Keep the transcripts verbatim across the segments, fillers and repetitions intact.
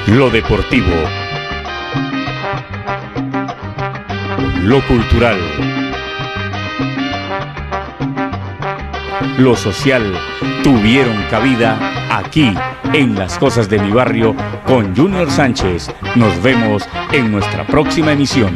Lo deportivo, lo cultural, lo social tuvieron cabida aquí en Las Cosas de mi Barrio con Junior Sánchez. Nos vemos en nuestra próxima emisión.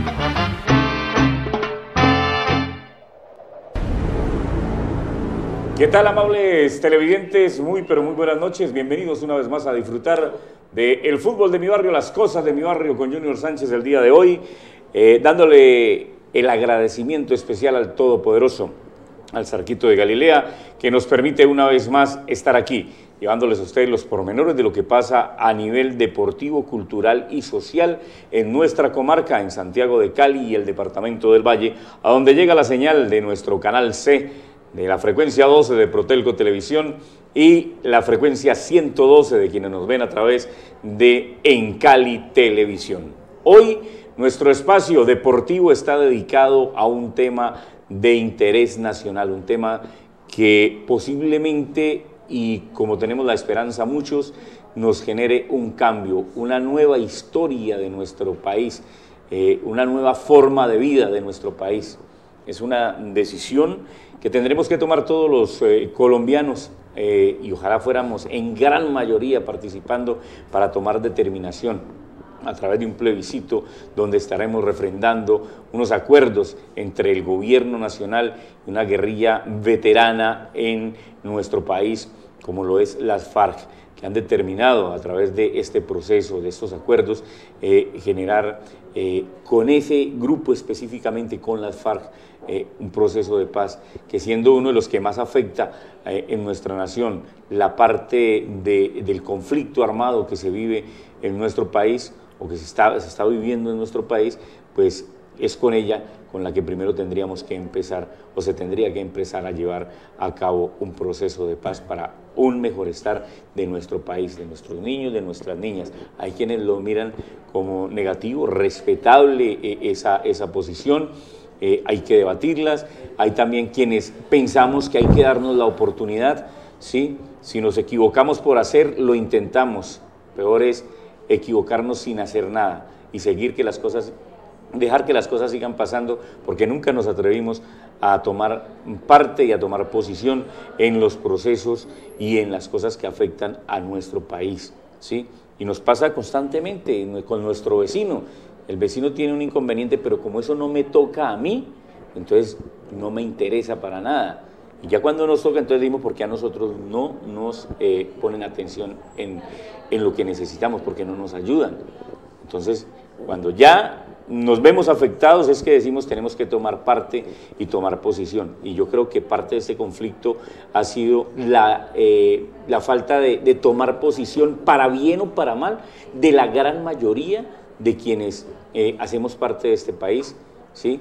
¿Qué tal, amables televidentes? Muy pero muy buenas noches. Bienvenidos una vez más a disfrutar del fútbol de mi barrio, Las Cosas de mi Barrio con Junior Sánchez el día de hoy, eh, dándole el agradecimiento especial al Todopoderoso, al Zarquito de Galilea, que nos permite una vez más estar aquí, llevándoles a ustedes los pormenores de lo que pasa a nivel deportivo, cultural y social en nuestra comarca, en Santiago de Cali y el departamento del Valle, a donde llega la señal de nuestro canal C, de la frecuencia doce de Protelco Televisión y la frecuencia ciento doce de quienes nos ven a través de En Cali Televisión. Hoy nuestro espacio deportivo está dedicado a un tema de interés nacional, un tema que posiblemente, y como tenemos la esperanza muchos, nos genere un cambio, una nueva historia de nuestro país, eh, una nueva forma de vida de nuestro país. Es una decisión que tendremos que tomar todos los eh, colombianos eh, y ojalá fuéramos en gran mayoría participando para tomar determinación a través de un plebiscito donde estaremos refrendando unos acuerdos entre el gobierno nacional y una guerrilla veterana en nuestro país, como lo es las FARC, que han determinado a través de este proceso, de estos acuerdos, eh, generar eh, con ese grupo específicamente, con las FARC, eh, un proceso de paz que, siendo uno de los que más afecta eh, en nuestra nación la parte de, del conflicto armado que se vive en nuestro país o que se está, se está viviendo en nuestro país, pues es con ella con la que primero tendríamos que empezar o se tendría que empezar a llevar a cabo un proceso de paz para un mejor estar de nuestro país, de nuestros niños, de nuestras niñas. Hay quienes lo miran como negativo, respetable eh, esa, esa posición, eh, hay que debatirlas. Hay también quienes pensamos que hay que darnos la oportunidad, ¿sí? Si nos equivocamos por hacer, lo intentamos. Peor es equivocarnos sin hacer nada y seguir que las cosas, dejar que las cosas sigan pasando, porque nunca nos atrevimos a tomar parte y a tomar posición en los procesos y en las cosas que afectan a nuestro país, ¿sí? Y nos pasa constantemente con nuestro vecino. El vecino tiene un inconveniente, pero como eso no me toca a mí, entonces no me interesa para nada. Y ya cuando nos toca, entonces dimos porque a nosotros no nos eh, ponen atención en, en lo que necesitamos, porque no nos ayudan. Entonces, cuando ya nos vemos afectados es que decimos tenemos que tomar parte y tomar posición. Y yo creo que parte de este conflicto ha sido la, eh, la falta de, de tomar posición, para bien o para mal, de la gran mayoría de quienes eh, hacemos parte de este país, ¿sí?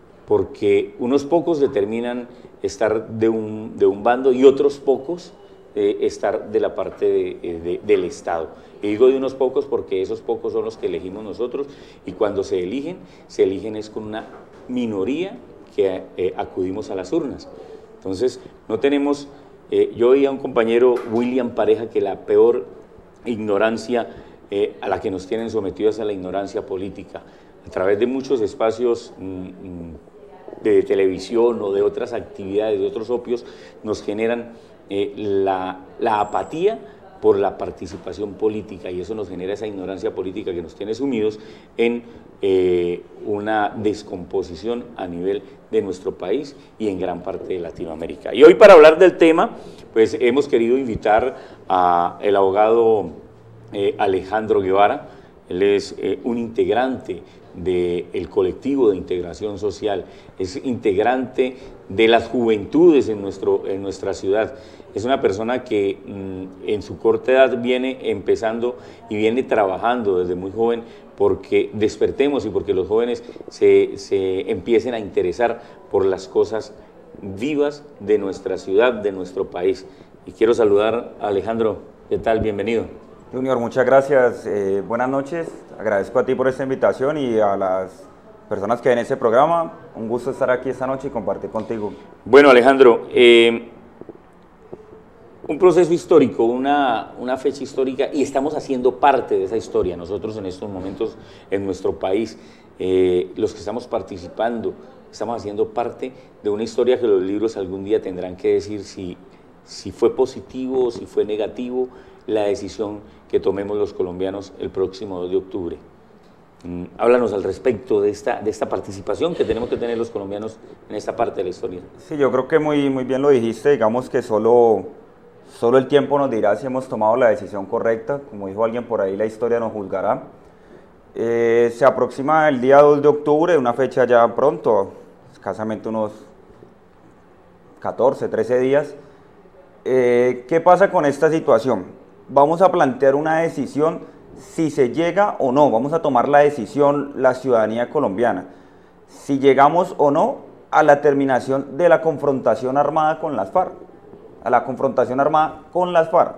Porque unos pocos determinan estar de un, de un bando y otros pocos eh, estar de la parte de, de, del Estado. Y digo de unos pocos porque esos pocos son los que elegimos nosotros, y cuando se eligen, se eligen es con una minoría que eh, acudimos a las urnas. Entonces, no tenemos, eh, yo oí a un compañero, William Pareja, que la peor ignorancia eh, a la que nos tienen sometidos es a la ignorancia política. A través de muchos espacios mm, de televisión o de otras actividades, de otros opios, nos generan eh, la, la apatía por la participación política, y eso nos genera esa ignorancia política que nos tiene sumidos en eh, una descomposición a nivel de nuestro país y en gran parte de Latinoamérica. Y hoy, para hablar del tema, pues hemos querido invitar al abogado eh, Alejandro Guevara. Él es eh, un integrante del colectivo de integración social, es integrante de las juventudes en, nuestro, en nuestra ciudad. Es una persona que mmm, en su corta edad viene empezando y viene trabajando desde muy joven porque despertemos y porque los jóvenes se, se empiecen a interesar por las cosas vivas de nuestra ciudad, de nuestro país. Y quiero saludar a Alejandro. ¿Qué tal? Bienvenido. Junior, muchas gracias. Eh, buenas noches. Agradezco a ti por esta invitación y a las personas que ven este programa. Un gusto estar aquí esta noche y compartir contigo. Bueno, Alejandro, eh, un proceso histórico, una, una fecha histórica, y estamos haciendo parte de esa historia. Nosotros en estos momentos en nuestro país, eh, los que estamos participando, estamos haciendo parte de una historia que los libros algún día tendrán que decir si, si fue positivo o si fue negativo la decisión que tomemos los colombianos el próximo dos de octubre. Mm, háblanos al respecto de esta, de esta participación que tenemos que tener los colombianos en esta parte de la historia. Sí, yo creo que muy, muy bien lo dijiste, digamos que solo, solo el tiempo nos dirá si hemos tomado la decisión correcta, como dijo alguien por ahí, la historia nos juzgará. Eh, se aproxima el día dos de octubre, una fecha ya pronto, escasamente unos catorce, trece días. Eh, ¿Qué pasa con esta situación? Vamos a plantear una decisión si se llega o no, vamos a tomar la decisión la ciudadanía colombiana, si llegamos o no a la terminación de la confrontación armada con las FARC, a la confrontación armada con las FARC.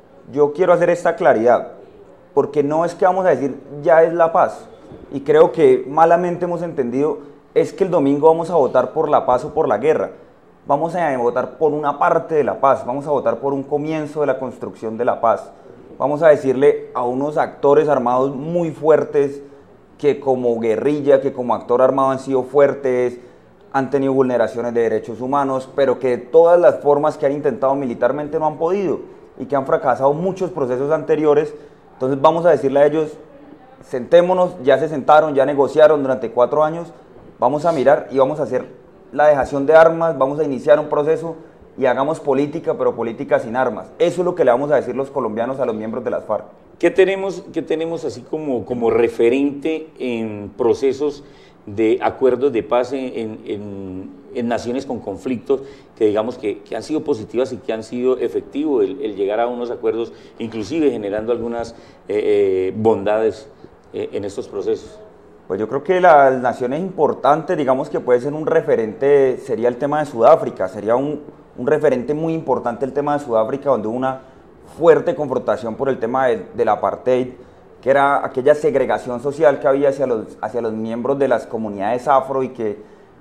Yo quiero hacer esta claridad, porque no es que vamos a decir ya es la paz, y creo que malamente hemos entendido, es que el domingo vamos a votar por la paz o por la guerra. Vamos a votar por una parte de la paz, vamos a votar por un comienzo de la construcción de la paz. Vamos a decirle a unos actores armados muy fuertes, que como guerrilla, que como actor armado han sido fuertes, han tenido vulneraciones de derechos humanos, pero que de todas las formas que han intentado militarmente no han podido, y que han fracasado muchos procesos anteriores. Entonces vamos a decirle a ellos, sentémonos, ya se sentaron, ya negociaron durante cuatro años, vamos a mirar y vamos a hacer la dejación de armas, vamos a iniciar un proceso y hagamos política, pero política sin armas. Eso es lo que le vamos a decir los colombianos a los miembros de las FARC. ¿Qué tenemos, qué tenemos así como, como referente en procesos de acuerdos de paz en, en, en naciones con conflictos que digamos que, que han sido positivas y que han sido efectivos el, el llegar a unos acuerdos, inclusive generando algunas eh, eh, bondades eh, en estos procesos? Pues yo creo que las naciones importantes, digamos que puede ser un referente, sería el tema de Sudáfrica, sería un, un referente muy importante el tema de Sudáfrica, donde hubo una fuerte confrontación por el tema de, del apartheid, que era aquella segregación social que había hacia los, hacia los miembros de las comunidades afro, y que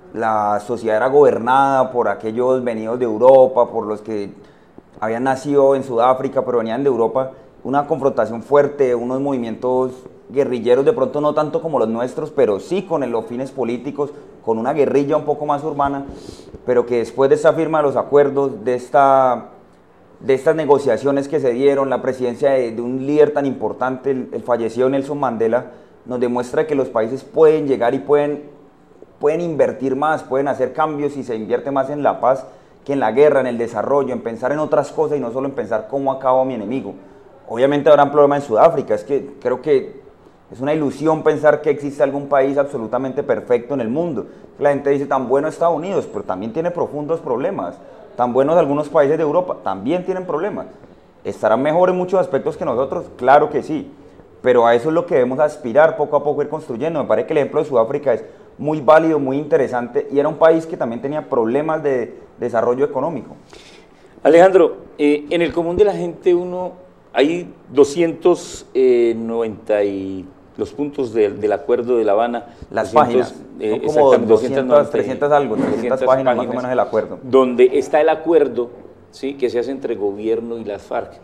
la sociedad era gobernada por aquellos venidos de Europa, por los que habían nacido en Sudáfrica pero venían de Europa. Una confrontación fuerte, unos movimientos guerrilleros, de pronto no tanto como los nuestros, pero sí con los fines políticos, con una guerrilla un poco más urbana, pero que después de esta firma de los acuerdos, de, esta, de estas negociaciones que se dieron, la presidencia de, de un líder tan importante, el, el fallecido Nelson Mandela, nos demuestra que los países pueden llegar y pueden, pueden invertir más, pueden hacer cambios si se invierte más en la paz que en la guerra, en el desarrollo, en pensar en otras cosas y no solo en pensar cómo acabo a mi enemigo. Obviamente habrá un problema en Sudáfrica, es que creo que es una ilusión pensar que existe algún país absolutamente perfecto en el mundo. La gente dice, tan bueno Estados Unidos, pero también tiene profundos problemas. Tan buenos algunos países de Europa, también tienen problemas. ¿Estarán mejor en muchos aspectos que nosotros? Claro que sí, pero a eso es lo que debemos aspirar poco a poco, ir construyendo. Me parece que el ejemplo de Sudáfrica es muy válido, muy interesante, y era un país que también tenía problemas de desarrollo económico. Alejandro, eh, en el común de la gente uno, hay doscientos noventa y los puntos de, del Acuerdo de La Habana. Las doscientos, páginas, eh, son como doscientos, trescientas algo, trescientas páginas más o menos del acuerdo. Donde está el acuerdo, ¿sí?, que se hace entre gobierno y las FARC.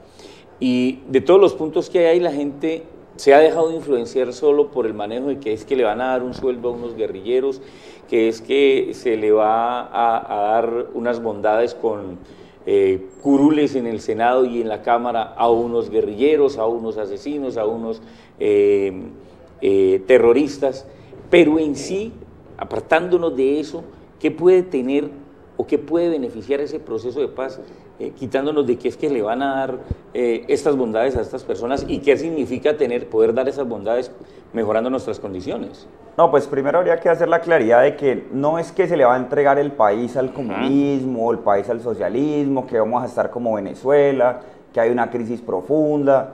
Y de todos los puntos que hay ahí, la gente se ha dejado de influenciar solo por el manejo de que es que le van a dar un sueldo a unos guerrilleros, que es que se le va a, a dar unas bondades con eh, curules en el Senado y en la Cámara a unos guerrilleros, a unos asesinos, a unos eh, eh, terroristas, pero en sí, apartándonos de eso, ¿qué puede tener o qué puede beneficiar ese proceso de paz, eh, quitándonos de que es que le van a dar eh, estas bondades a estas personas, y qué significa tener, poder dar esas bondades mejorando nuestras condiciones? No, pues primero habría que hacer la claridad de que no es que se le va a entregar el país al comunismo, o el país al socialismo, que vamos a estar como Venezuela, que hay una crisis profunda.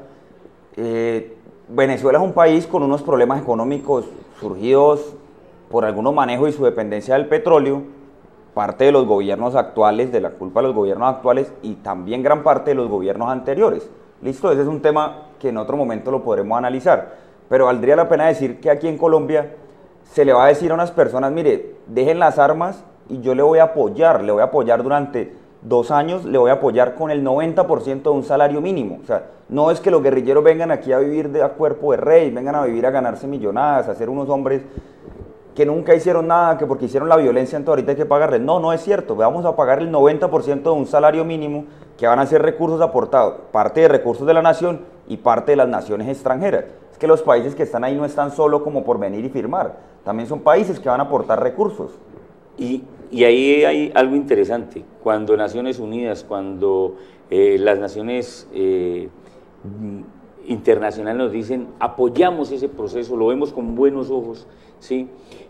Eh, Venezuela es un país con unos problemas económicos surgidos por algunos manejos y su dependencia del petróleo, parte de los gobiernos actuales, de la culpa de los gobiernos actuales, y también gran parte de los gobiernos anteriores. Listo, ese es un tema que en otro momento lo podremos analizar, pero valdría la pena decir que aquí en Colombia se le va a decir a unas personas, mire, dejen las armas y yo le voy a apoyar, le voy a apoyar durante dos años le voy a apoyar con el noventa por ciento de un salario mínimo. O sea, no es que los guerrilleros vengan aquí a vivir de a cuerpo de rey, vengan a vivir a ganarse millonadas, a ser unos hombres que nunca hicieron nada, que porque hicieron la violencia, entonces ahorita hay que pagarles. No, no es cierto. Vamos a pagar el noventa por ciento de un salario mínimo, que van a ser recursos aportados, parte de recursos de la nación y parte de las naciones extranjeras. Es que los países que están ahí no están solo como por venir y firmar, también son países que van a aportar recursos. Y, y ahí hay algo interesante. Cuando Naciones Unidas, cuando eh, las naciones eh, internacionales nos dicen apoyamos ese proceso, lo vemos con buenos ojos, ¿sí?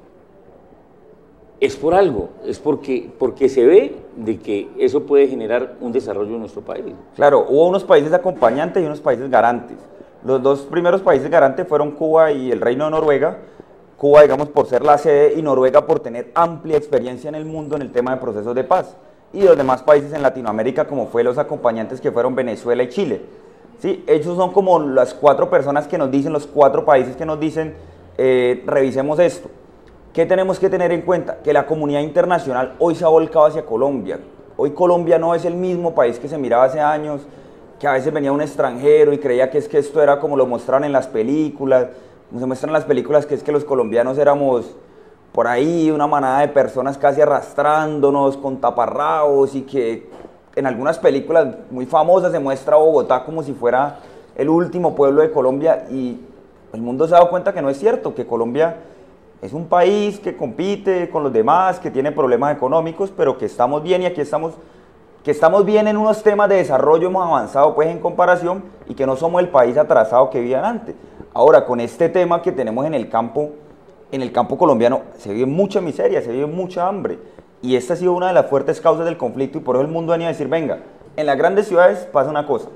Es por algo, es porque, porque se ve de que eso puede generar un desarrollo en nuestro país. Claro, hubo unos países acompañantes y unos países garantes. Los dos primeros países garantes fueron Cuba y el Reino de Noruega. Cuba, digamos, por ser la sede, y Noruega por tener amplia experiencia en el mundo en el tema de procesos de paz. Y los demás países en Latinoamérica, como fue los acompañantes que fueron Venezuela y Chile. ¿Sí? Ellos son como las cuatro personas que nos dicen, los cuatro países que nos dicen, eh, revisemos esto. ¿Qué tenemos que tener en cuenta? Que la comunidad internacional hoy se ha volcado hacia Colombia. Hoy Colombia no es el mismo país que se miraba hace años, que a veces venía un extranjero y creía que es que esto era como lo mostraron en las películas, como se muestran en las películas, que es que los colombianos éramos por ahí una manada de personas casi arrastrándonos con taparrabos, y que en algunas películas muy famosas se muestra a Bogotá como si fuera el último pueblo de Colombia, y el mundo se ha dado cuenta que no es cierto, que Colombia es un país que compite con los demás, que tiene problemas económicos, pero que estamos bien, y aquí estamos, que estamos bien en unos temas de desarrollo, hemos avanzado pues en comparación, y que no somos el país atrasado que vivían antes. Ahora, con este tema que tenemos en el campo, en el campo colombiano, se vive mucha miseria, se vive mucha hambre, y esta ha sido una de las fuertes causas del conflicto, y por eso el mundo venía a decir, venga, en las grandes ciudades pasa una cosa,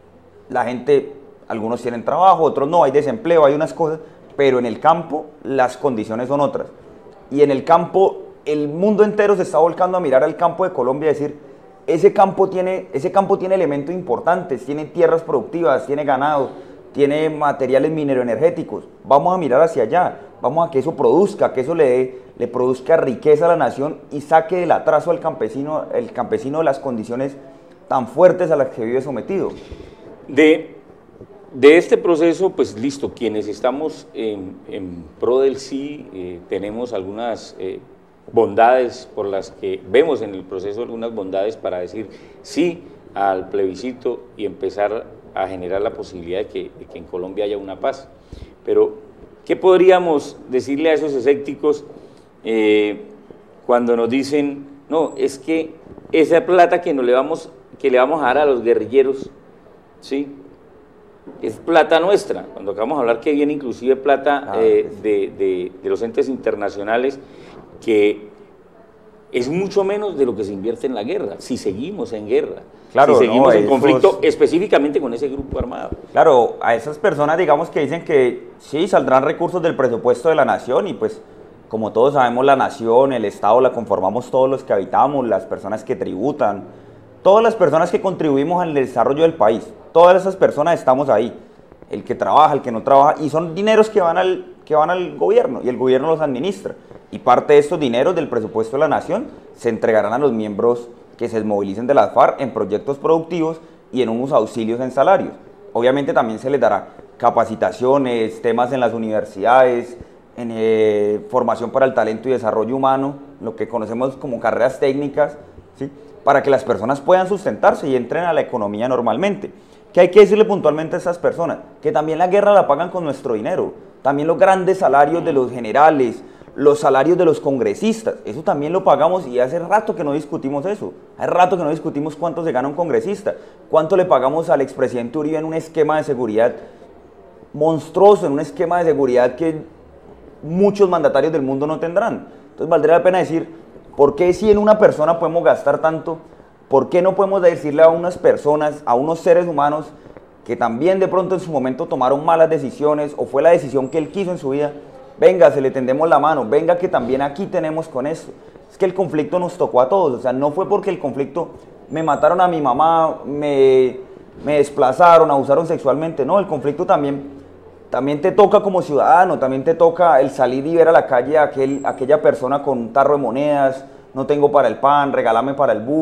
la gente, algunos tienen trabajo, otros no, hay desempleo, hay unas cosas, pero en el campo las condiciones son otras. Y en el campo, el mundo entero se está volcando a mirar al campo de Colombia y decir, ese campo tiene, ese campo tiene elementos importantes, tiene tierras productivas, tiene ganado, tiene materiales mineroenergéticos, vamos a mirar hacia allá, vamos a que eso produzca, que eso le, dé, le produzca riqueza a la nación y saque del atraso al campesino, el campesino de las condiciones tan fuertes a las que vive sometido. De... De este proceso, pues listo, quienes estamos en, en pro del sí, eh, tenemos algunas eh, bondades por las que vemos en el proceso, algunas bondades para decir sí al plebiscito y empezar a generar la posibilidad de que, de que en Colombia haya una paz. Pero, ¿qué podríamos decirle a esos escépticos eh, cuando nos dicen, no, es que esa plata que, nos le vamos, que le vamos a dar a los guerrilleros, ¿sí?, es plata nuestra, cuando acabamos de hablar que viene inclusive plata ah, eh, de, de, de los entes internacionales, que es mucho menos de lo que se invierte en la guerra, si seguimos en guerra, claro, si seguimos no, en esos... conflicto específicamente con ese grupo armado. Claro, a esas personas digamos que dicen que sí, saldrán recursos del presupuesto de la nación, y pues como todos sabemos la nación, el Estado la conformamos todos los que habitamos, las personas que tributan, todas las personas que contribuimos al desarrollo del país, todas esas personas estamos ahí, el que trabaja, el que no trabaja, y son dineros que van al, que van al gobierno, y el gobierno los administra, y parte de estos dineros del presupuesto de la nación se entregarán a los miembros que se desmovilicen de las FARC en proyectos productivos y en unos auxilios en salarios. Obviamente también se les dará capacitaciones, temas en las universidades, en eh, formación para el talento y desarrollo humano, lo que conocemos como carreras técnicas, ¿sí?, para que las personas puedan sustentarse y entren a la economía normalmente. ¿Qué hay que decirle puntualmente a estas personas? Que también la guerra la pagan con nuestro dinero, también los grandes salarios de los generales, los salarios de los congresistas, eso también lo pagamos, y hace rato que no discutimos eso, hace rato que no discutimos cuánto se gana un congresista, cuánto le pagamos al expresidente Uribe en un esquema de seguridad monstruoso, en un esquema de seguridad que muchos mandatarios del mundo no tendrán. Entonces valdría la pena decir, ¿por qué si en una persona podemos gastar tanto? ¿Por qué no podemos decirle a unas personas, a unos seres humanos que también de pronto en su momento tomaron malas decisiones, o fue la decisión que él quiso en su vida, venga, se le tendemos la mano, venga que también aquí tenemos con esto? Es que el conflicto nos tocó a todos, o sea, no fue porque el conflicto, me mataron a mi mamá, me, me desplazaron, abusaron sexualmente, no, el conflicto también... También te toca como ciudadano, también te toca el salir y ver a la calle a aquel, aquella persona con un tarro de monedas, no tengo para el pan, regálame para el bus,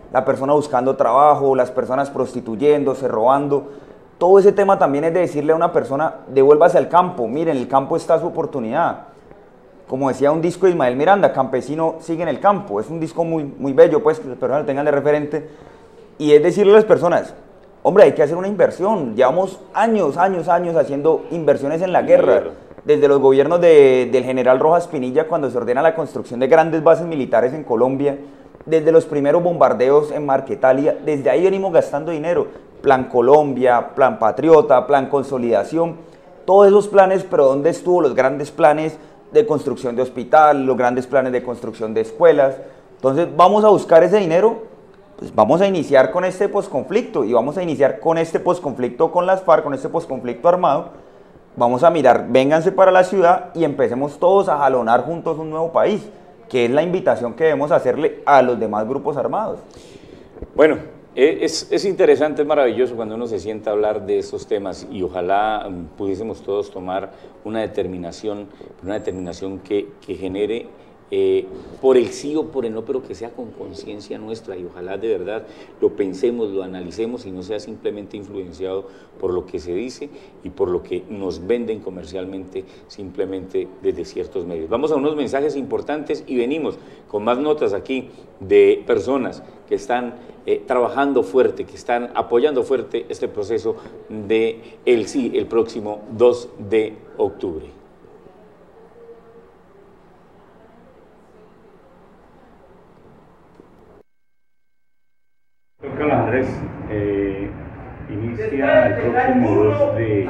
la persona buscando trabajo, las personas prostituyéndose, robando. Todo ese tema también es de decirle a una persona, devuélvase al campo, miren, el campo está su oportunidad. Como decía un disco de Ismael Miranda, campesino sigue en el campo. Es un disco muy, muy bello, pues, que las personas lo tengan de referente. Y es decirle a las personas, hombre, hay que hacer una inversión. Llevamos años, años, años haciendo inversiones en la guerra. Desde los gobiernos de, del general Rojas Pinilla, cuando se ordena la construcción de grandes bases militares en Colombia, desde los primeros bombardeos en Marquetalia, desde ahí venimos gastando dinero. Plan Colombia, Plan Patriota, Plan Consolidación, todos esos planes, pero ¿dónde estuvo los grandes planes de construcción de hospital, los grandes planes de construcción de escuelas? Entonces vamos a buscar ese dinero, pues vamos a iniciar con este posconflicto y vamos a iniciar con este posconflicto con las FARC, con este posconflicto armado. Vamos a mirar, vénganse para la ciudad y empecemos todos a jalonar juntos un nuevo país, que es la invitación que debemos hacerle a los demás grupos armados. Bueno, es, es interesante, es maravilloso cuando uno se sienta a hablar de estos temas y ojalá pudiésemos todos tomar una determinación, una determinación que, que genere eh, por el sí o por el no, pero que sea con conciencia nuestra y ojalá de verdad lo pensemos, lo analicemos y no sea simplemente influenciado por lo que se dice y por lo que nos venden comercialmente simplemente desde ciertos medios. Vamos a unos mensajes importantes y venimos con más notas aquí de personas que están eh, trabajando fuerte, que están apoyando fuerte este proceso de el sí el próximo dos de octubre. Doctor Andrés, eh, inicia el próximo dos de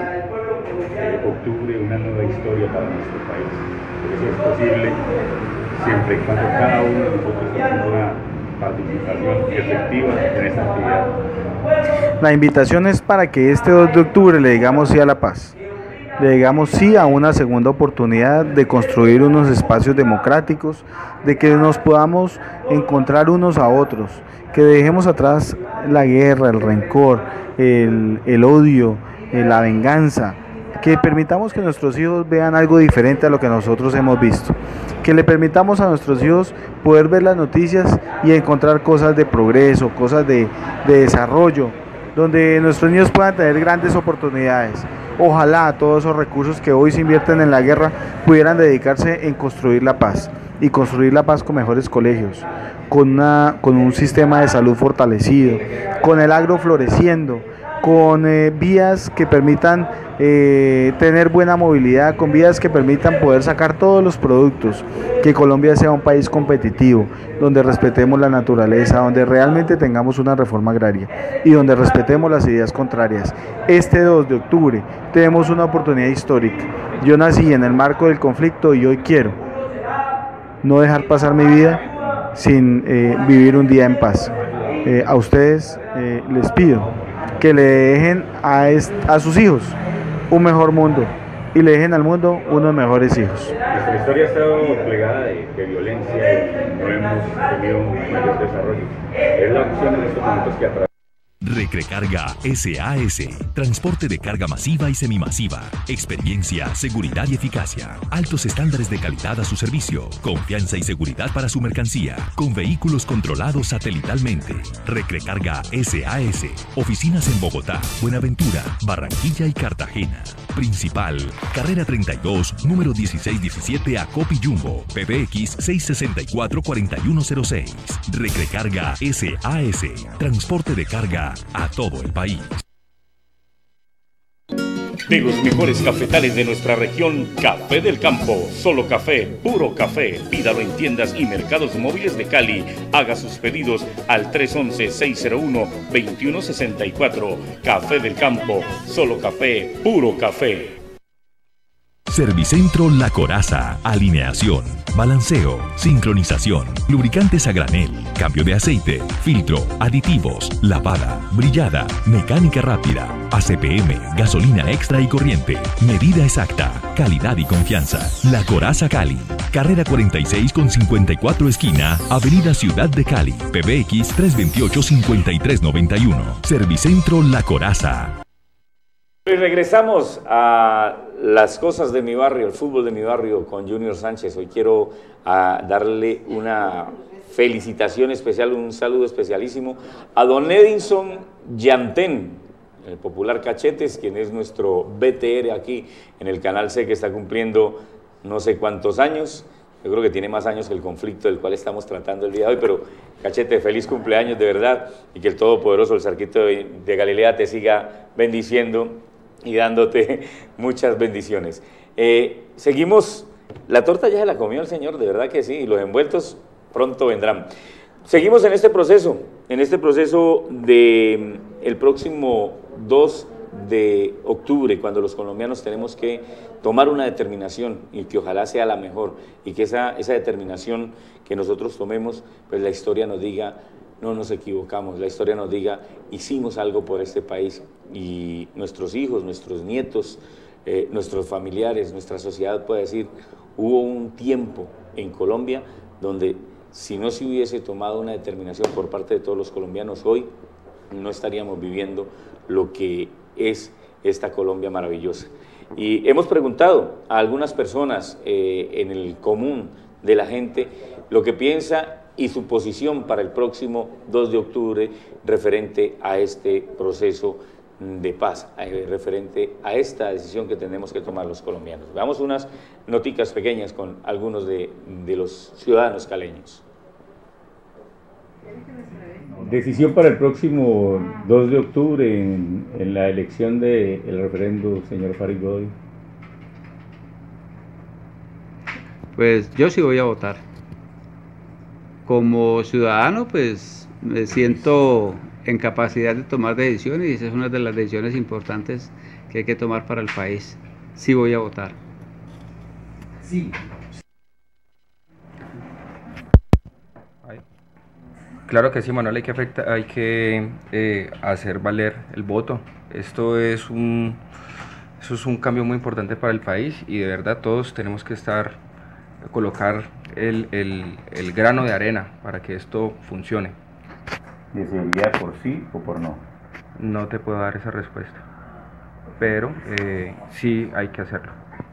eh, octubre una nueva historia para nuestro país. Eso es posible siempre y cuando cada uno de nosotros tenga una participación efectiva en esta actividad. La invitación es para que este dos de octubre le digamos sí a la paz, le digamos sí a una segunda oportunidad de construir unos espacios democráticos, de que nos podamos encontrar unos a otros, que dejemos atrás la guerra, el rencor, el, el odio, la venganza, que permitamos que nuestros hijos vean algo diferente a lo que nosotros hemos visto, que le permitamos a nuestros hijos poder ver las noticias y encontrar cosas de progreso, cosas de, de desarrollo, donde nuestros niños puedan tener grandes oportunidades. Ojalá todos esos recursos que hoy se invierten en la guerra pudieran dedicarse en construir la paz, y construir la paz con mejores colegios, con, una, con un sistema de salud fortalecido, con el agro floreciendo, con eh, vías que permitan eh, tener buena movilidad, con vías que permitan poder sacar todos los productos, que Colombia sea un país competitivo, donde respetemos la naturaleza, donde realmente tengamos una reforma agraria y donde respetemos las ideas contrarias. Este dos de octubre tenemos una oportunidad histórica. Yo nací en el marco del conflicto y hoy quiero no dejar pasar mi vida sin eh, vivir un día en paz. Eh, a ustedes eh, les pido que le dejen a, a sus hijos un mejor mundo y le dejen al mundo unos mejores hijos. Nuestra historia ha estado plegada de, de violencia y no hemos tenido un mayor desarrollo. Es la opción en estos momentos que atrae. Recrecarga S A S, transporte de carga masiva y semimasiva, experiencia, seguridad y eficacia, altos estándares de calidad a su servicio, confianza y seguridad para su mercancía, con vehículos controlados satelitalmente. Recrecarga S A S, oficinas en Bogotá, Buenaventura, Barranquilla y Cartagena. Principal, carrera treinta y dos, número dieciséis diecisiete a Copi Jumbo, P B X seis seis cuatro, cuatro uno cero seis. Recrecarga S A S, transporte de carga a todo el país. De los mejores cafetales de nuestra región, Café del Campo. Solo café, puro café. Pídalo en tiendas y mercados móviles de Cali. Haga sus pedidos al tres once, seis cero uno, veintiuno sesenta y cuatro. Café del Campo. Solo café, puro café. Servicentro La Coraza, alineación, balanceo, sincronización, lubricantes a granel, cambio de aceite, filtro, aditivos, lavada, brillada, mecánica rápida, A C P M, gasolina extra y corriente, medida exacta, calidad y confianza. La Coraza Cali, carrera cuarenta y seis con cincuenta y cuatro esquina, Avenida Ciudad de Cali, P B X tres veintiocho, cincuenta y tres noventa y uno. Servicentro La Coraza. Regresamos a las cosas de mi barrio, el fútbol de mi barrio con Junior Sánchez. Hoy quiero uh, darle una felicitación especial, un saludo especialísimo a don Edinson Yantén, el popular Cachetes, quien es nuestro B T R aquí en el Canal C, que está cumpliendo no sé cuántos años. Yo creo que tiene más años que el conflicto del cual estamos tratando el día de hoy, pero Cachete, feliz cumpleaños de verdad, y que el Todopoderoso, el Cerquito de, de Galilea, te siga bendiciendo y dándote muchas bendiciones. Eh, seguimos, la torta ya se la comió el señor, de verdad que sí, y los envueltos pronto vendrán. Seguimos en este proceso, en este proceso de el próximo dos de octubre, cuando los colombianos tenemos que tomar una determinación y que ojalá sea la mejor, y que esa, esa determinación que nosotros tomemos, pues la historia nos diga, no nos equivocamos, la historia nos diga, hicimos algo por este país, y nuestros hijos, nuestros nietos, eh, nuestros familiares, nuestra sociedad puede decir, hubo un tiempo en Colombia donde si no se hubiese tomado una determinación por parte de todos los colombianos, hoy no estaríamos viviendo lo que es esta Colombia maravillosa. Y hemos preguntado a algunas personas eh, en el común de la gente lo que piensa y su posición para el próximo dos de octubre referente a este proceso de paz, eh, referente a esta decisión que tenemos que tomar los colombianos. Veamos unas noticas pequeñas con algunos de, de los ciudadanos caleños. Decisión para el próximo dos de octubre en, en la elección del referendo, señor Farid Godoy. Pues yo sí voy a votar. Como ciudadano, pues me siento en capacidad de tomar decisiones y esa es una de las decisiones importantes que hay que tomar para el país. Sí voy a votar. Sí. Claro que sí, Manuel, hay que, afecta, hay que eh, hacer valer el voto. Esto es, un, eso es un cambio muy importante para el país y de verdad todos tenemos que estar, colocar el, el, el grano de arena para que esto funcione. ¿Decidiría por sí o por no? No te puedo dar esa respuesta, pero eh, sí hay que hacerlo.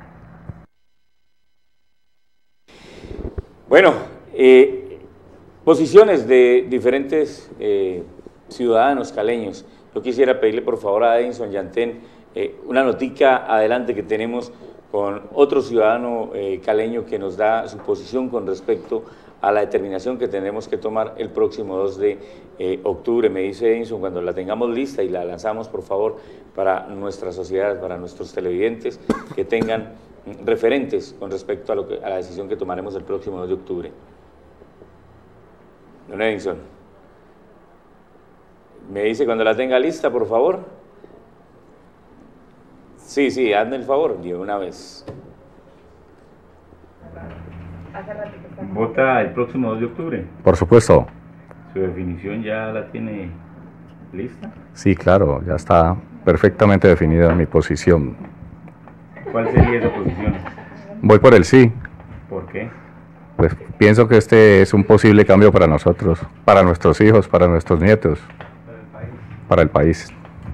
Bueno, eh... posiciones de diferentes eh, ciudadanos caleños. Yo quisiera pedirle por favor a Edinson Yantén eh, una notica adelante que tenemos con otro ciudadano eh, caleño que nos da su posición con respecto a la determinación que tenemos que tomar el próximo dos de octubre. Me dice Edinson, cuando la tengamos lista y la lanzamos, por favor, para nuestra sociedad, para nuestros televidentes, que tengan referentes con respecto a, lo que, a la decisión que tomaremos el próximo dos de octubre. Don Edinson, me dice cuando la tenga lista, por favor. Sí, sí, hazme el favor, de una vez. ¿Vota el próximo dos de octubre? Por supuesto. ¿Su definición ya la tiene lista? Sí, claro, ya está perfectamente definida mi posición. ¿Cuál sería esa posición? Voy por el sí. ¿Por qué? Pues pienso que este es un posible cambio para nosotros, para nuestros hijos, para nuestros nietos, para el país.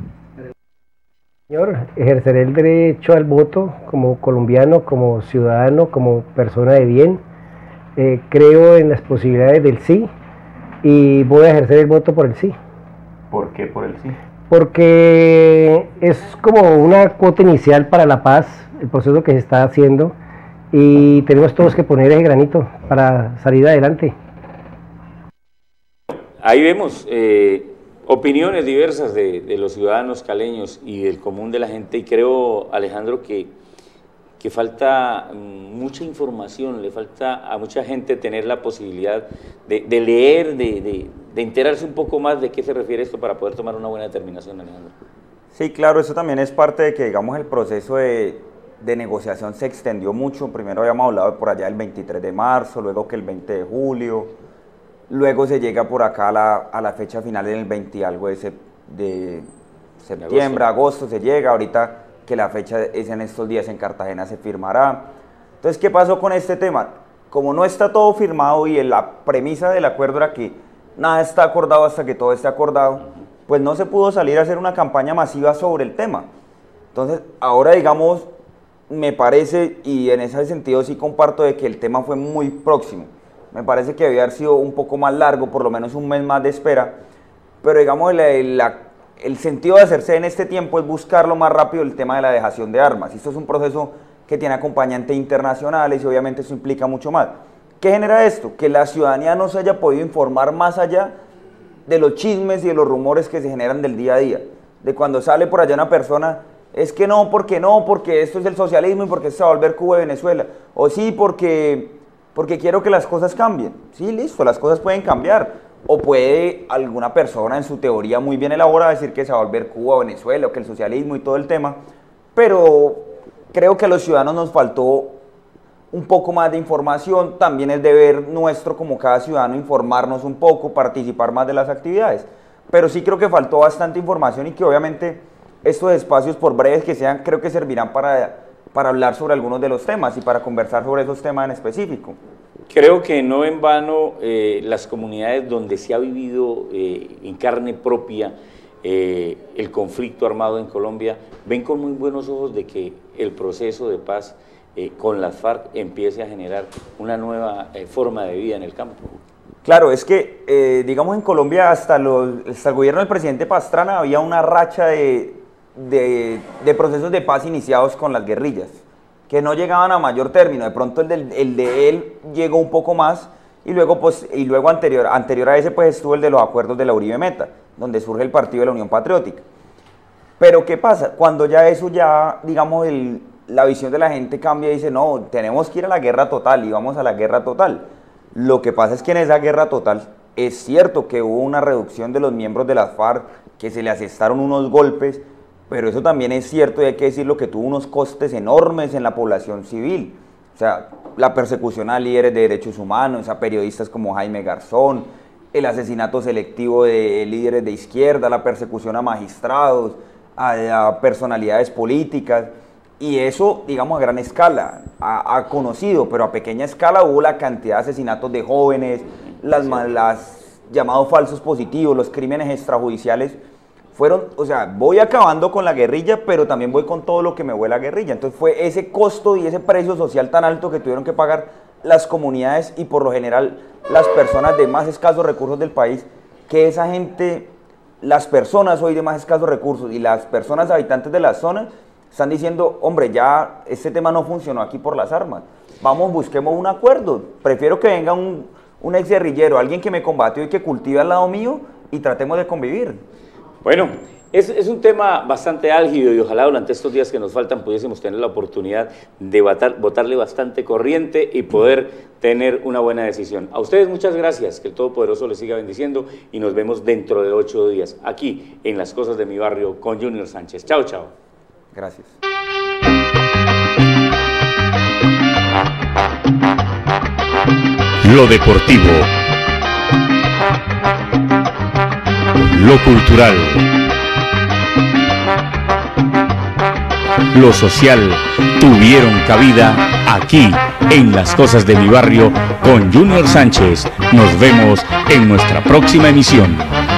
Señor, ejerceré el derecho al voto como colombiano, como ciudadano, como persona de bien. Eh, creo en las posibilidades del sí y voy a ejercer el voto por el sí. ¿Por qué por el sí? Porque es como una cuota inicial para la paz, el proceso que se está haciendo. Y tenemos todos que poner ese granito para salir adelante. Ahí vemos eh, opiniones diversas de, de los ciudadanos caleños y del común de la gente, y creo, Alejandro, que, que falta mucha información, le falta a mucha gente tener la posibilidad de, de leer, de, de, de enterarse un poco más de qué se refiere esto para poder tomar una buena determinación, Alejandro. Sí, claro, eso también es parte de que, digamos, el proceso de... de negociación se extendió mucho. Primero habíamos hablado por allá el veintitrés de marzo, luego que el veinte de julio, luego se llega por acá a la, a la fecha final en el veinte y algo de, sep, de septiembre, agosto. agosto se llega, ahorita que la fecha es en estos días en Cartagena se firmará. Entonces, ¿qué pasó con este tema? Como no está todo firmado y la premisa del acuerdo era que nada está acordado hasta que todo esté acordado, pues no se pudo salir a hacer una campaña masiva sobre el tema. Entonces, ahora digamos, me parece, y en ese sentido sí comparto, de que el tema fue muy próximo. Me parece que debía haber sido un poco más largo, por lo menos un mes más de espera, pero digamos la, la, el sentido de hacerse en este tiempo es buscar lo más rápido el tema de la dejación de armas. Esto es un proceso que tiene acompañantes internacionales y obviamente eso implica mucho más. ¿Qué genera esto? Que la ciudadanía no se haya podido informar más allá de los chismes y de los rumores que se generan del día a día. De cuando sale por allá una persona, es que no, porque no, porque esto es el socialismo y porque se va a volver Cuba y Venezuela. O sí, porque, porque quiero que las cosas cambien. Sí, listo, las cosas pueden cambiar. O puede alguna persona en su teoría muy bien elaborada decir que se va a volver Cuba o Venezuela, o que el socialismo y todo el tema. Pero creo que a los ciudadanos nos faltó un poco más de información. También es deber nuestro como cada ciudadano informarnos un poco, participar más de las actividades. Pero sí creo que faltó bastante información y que obviamente estos espacios, por breves que sean, creo que servirán para, para hablar sobre algunos de los temas y para conversar sobre esos temas en específico. Creo que no en vano eh, las comunidades donde se ha vivido eh, en carne propia eh, el conflicto armado en Colombia ven con muy buenos ojos de que el proceso de paz eh, con las FARC empiece a generar una nueva eh, forma de vida en el campo. Claro, es que, eh, digamos, en Colombia hasta, los, hasta el gobierno del presidente Pastrana había una racha de, de, de procesos de paz iniciados con las guerrillas, que no llegaban a mayor término. De pronto el, del, el de él llegó un poco más, y luego, pues, y luego anterior, anterior a ese pues estuvo el de los acuerdos de la Uribe Meta, donde surge el partido de la Unión Patriótica. Pero ¿qué pasa? Cuando ya eso ya, digamos, el, la visión de la gente cambia y dice, no, tenemos que ir a la guerra total, y vamos a la guerra total. Lo que pasa es que en esa guerra total es cierto que hubo una reducción de los miembros de las FARC, que se le asestaron unos golpes, pero eso también es cierto y hay que decirlo que tuvo unos costes enormes en la población civil. O sea, la persecución a líderes de derechos humanos, a periodistas como Jaime Garzón, el asesinato selectivo de líderes de izquierda, la persecución a magistrados, a, a personalidades políticas. Y eso, digamos, a gran escala, ha, ha conocido, pero a pequeña escala hubo la cantidad de asesinatos de jóvenes, las, las llamados falsos positivos, los crímenes extrajudiciales, fueron, o sea, voy acabando con la guerrilla, pero también voy con todo lo que me vuela la guerrilla. Entonces fue ese costo y ese precio social tan alto que tuvieron que pagar las comunidades y por lo general las personas de más escasos recursos del país, que esa gente, las personas hoy de más escasos recursos y las personas habitantes de la zona, están diciendo, hombre, ya este tema no funcionó aquí por las armas, vamos, busquemos un acuerdo, prefiero que venga un, un ex guerrillero, alguien que me combatió y que cultive al lado mío y tratemos de convivir. Bueno, es, es un tema bastante álgido y ojalá durante estos días que nos faltan pudiésemos tener la oportunidad de botar, botarle bastante corriente y poder tener una buena decisión. A ustedes muchas gracias, que el Todopoderoso les siga bendiciendo y nos vemos dentro de ocho días aquí en Las Cosas de mi Barrio con Junior Sánchez. Chao, chao. Gracias. Lo deportivo, lo cultural, lo social tuvieron cabida aquí en Las Cosas de mi Barrio con Junior Sánchez. Nos vemos en nuestra próxima emisión.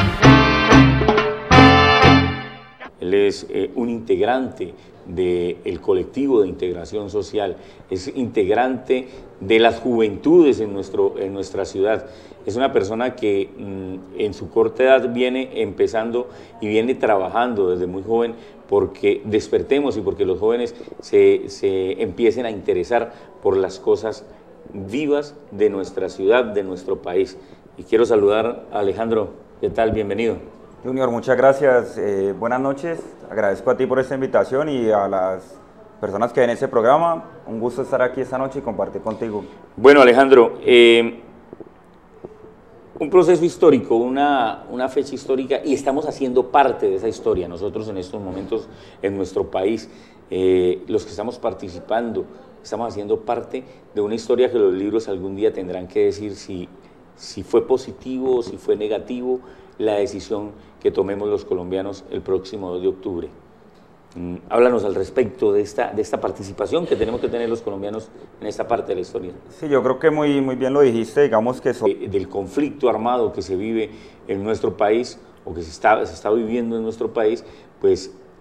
Él es eh, un integrante del colectivo de integración social, es integrante de las juventudes en, nuestro, en nuestra ciudad. Es una persona que mmm, en su corta edad viene empezando y viene trabajando desde muy joven porque despertemos y porque los jóvenes se, se empiecen a interesar por las cosas vivas de nuestra ciudad, de nuestro país. Y quiero saludar a Alejandro. ¿Qué tal? Bienvenido. Junior, muchas gracias, eh, buenas noches, agradezco a ti por esta invitación y a las personas que ven este programa, un gusto estar aquí esta noche y compartir contigo. Bueno, Alejandro, eh, un proceso histórico, una, una fecha histórica y estamos haciendo parte de esa historia, nosotros en estos momentos en nuestro país, eh, los que estamos participando, estamos haciendo parte de una historia que los libros algún día tendrán que decir si, si fue positivo o si fue negativo la decisión que tomemos los colombianos el próximo dos de octubre. Mm, háblanos al respecto de esta, de esta participación que tenemos que tener los colombianos en esta parte de la historia. Sí, yo creo que muy, muy bien lo dijiste, digamos que... So de, del conflicto armado que se vive en nuestro país, o que se está, se está viviendo en nuestro país, pues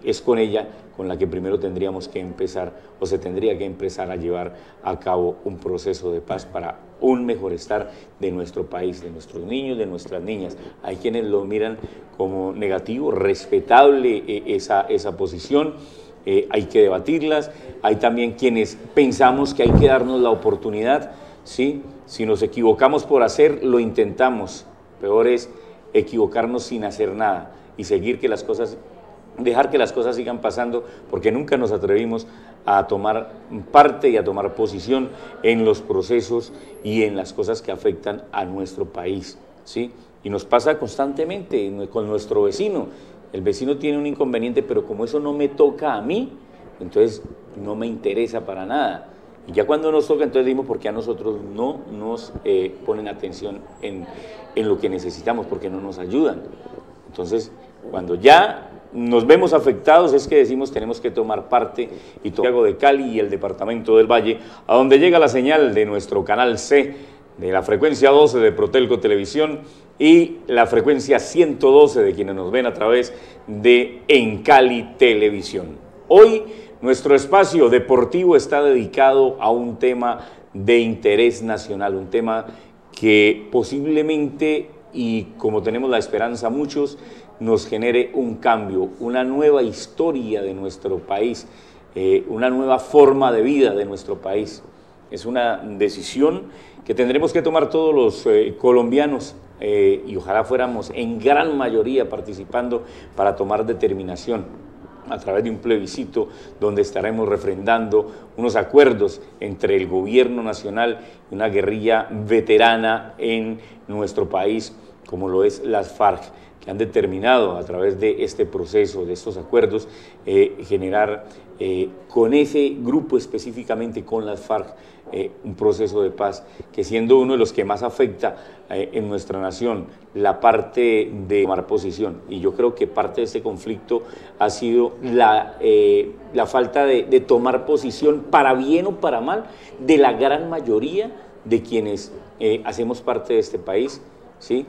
es con ella con la que primero tendríamos que empezar o se tendría que empezar a llevar a cabo un proceso de paz para un mejor estar de nuestro país, de nuestros niños, de nuestras niñas. Hay quienes lo miran como negativo, respetable eh, esa, esa posición, eh, hay que debatirlas. Hay también quienes pensamos que hay que darnos la oportunidad, ¿sí? Si nos equivocamos por hacer, lo intentamos. Peor es equivocarnos sin hacer nada y seguir que las cosas, dejar que las cosas sigan pasando, porque nunca nos atrevimos a tomar parte y a tomar posición en los procesos y en las cosas que afectan a nuestro país, ¿sí? Y nos pasa constantemente con nuestro vecino. El vecino tiene un inconveniente, pero como eso no me toca a mí, entonces no me interesa para nada. Y ya cuando nos toca, entonces dimos porque a nosotros no nos eh, ponen atención en, en lo que necesitamos, porque no nos ayudan. Entonces, cuando ya nos vemos afectados es que decimos tenemos que tomar parte, y Santiago de Cali y el departamento del Valle, a donde llega la señal de nuestro canal C, de la frecuencia doce de Protelco Televisión y la frecuencia ciento doce de quienes nos ven a través de En Cali Televisión. Hoy nuestro espacio deportivo está dedicado a un tema de interés nacional, un tema que posiblemente, y como tenemos la esperanza muchos, nos genere un cambio, una nueva historia de nuestro país, eh, una nueva forma de vida de nuestro país. Es una decisión que tendremos que tomar todos los eh, colombianos eh, y ojalá fuéramos en gran mayoría participando para tomar determinación a través de un plebiscito donde estaremos refrendando unos acuerdos entre el gobierno nacional y una guerrilla veterana en nuestro país, como lo es las FARC, que han determinado a través de este proceso, de estos acuerdos, eh, generar eh, con ese grupo específicamente, con las FARC, eh, un proceso de paz que, siendo uno de los que más afecta eh, en nuestra nación la parte de tomar posición, y yo creo que parte de este conflicto ha sido la, eh, la falta de, de tomar posición, para bien o para mal, de la gran mayoría de quienes eh, hacemos parte de este país, ¿sí?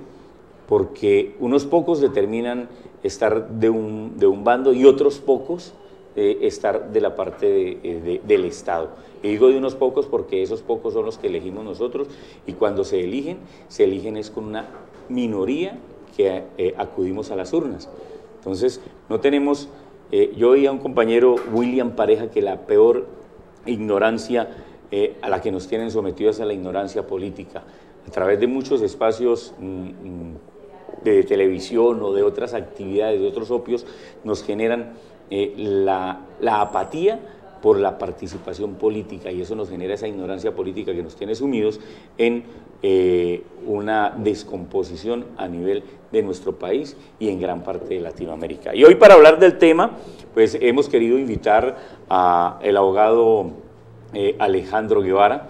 Porque unos pocos determinan estar de un, de un bando y otros pocos eh, estar de la parte de, de, del Estado. Y digo de unos pocos porque esos pocos son los que elegimos nosotros, y cuando se eligen, se eligen es con una minoría que eh, acudimos a las urnas. Entonces, no tenemos, eh, yo oí a un compañero, William Pareja, que la peor ignorancia eh, a la que nos tienen sometidos es a la ignorancia política. A través de muchos espacios mmm, de televisión o de otras actividades, de otros opios, nos generan eh, la, la apatía por la participación política, y eso nos genera esa ignorancia política que nos tiene sumidos en eh, una descomposición a nivel de nuestro país y en gran parte de Latinoamérica. Y hoy, para hablar del tema, pues hemos querido invitar al abogado eh, Alejandro Guevara.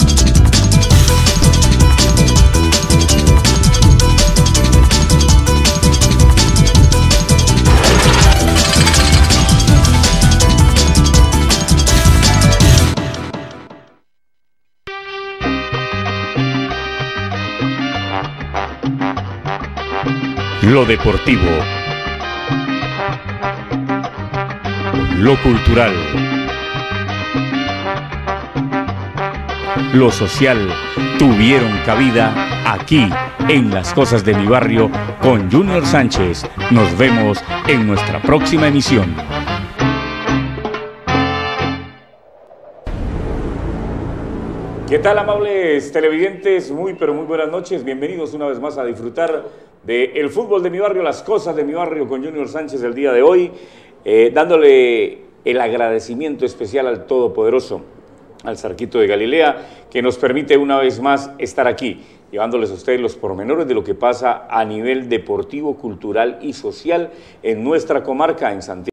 Lo deportivo, lo cultural, lo social tuvieron cabida aquí en Las Cosas de mi Barrio con Junior Sánchez. Nos vemos en nuestra próxima emisión. ¿Qué tal, amables televidentes? Muy pero muy buenas noches, bienvenidos una vez más a disfrutar del fútbol de mi barrio, Las Cosas de mi Barrio con Junior Sánchez el día de hoy, eh, dándole el agradecimiento especial al Todopoderoso, al Zarquito de Galilea, que nos permite una vez más estar aquí, llevándoles a ustedes los pormenores de lo que pasa a nivel deportivo, cultural y social en nuestra comarca, en Santiago.